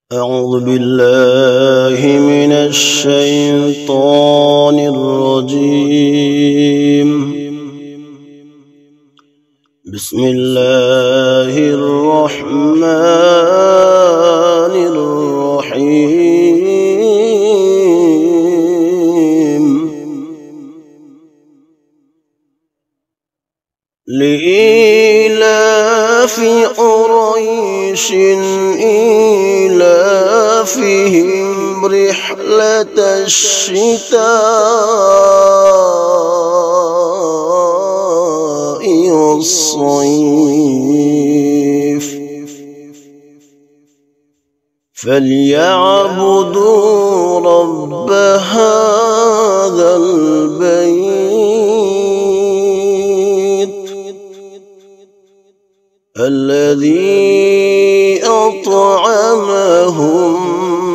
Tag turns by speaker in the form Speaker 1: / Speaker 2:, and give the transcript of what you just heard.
Speaker 1: أعوذ بالله من الشيطان الرجيم. بسم الله الرحمن الرحيم. لإيلاف قريش إيلافهم رحلة الشتاء والصيف فليعبدوا رب هذا البيت الذي أطعمهم